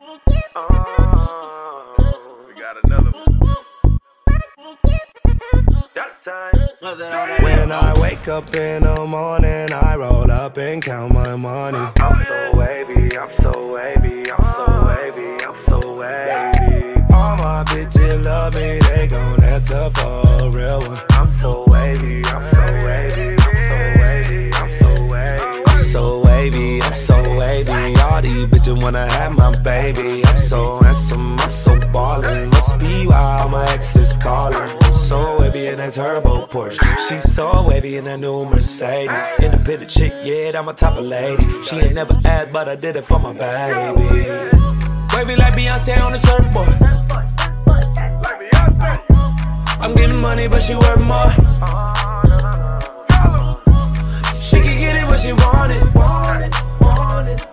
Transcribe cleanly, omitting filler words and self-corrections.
We got another one. When I wake up in the morning, I roll up and count my money. I'm so wavy, I'm so wavy, I'm so wavy, I'm so wavy. All my bitches love me, they gon' answer for a real one. I'm so wavy, I'm so wavy, I'm so wavy, I'm so wavy. I'm so wavy, I'm so wavy. All these bitches wanna have my baby. I'm so handsome, I'm so ballin'. Must be why all my exes callin'. I'm so wavy in that turbo Porsche. She's so wavy in that new Mercedes. Independent chick, yeah, I'm a top of lady. She ain't never asked, but I did it for my baby. Wavy like Beyonce on the surfboard. I'm getting money, but she worth more. She can get it when she want it.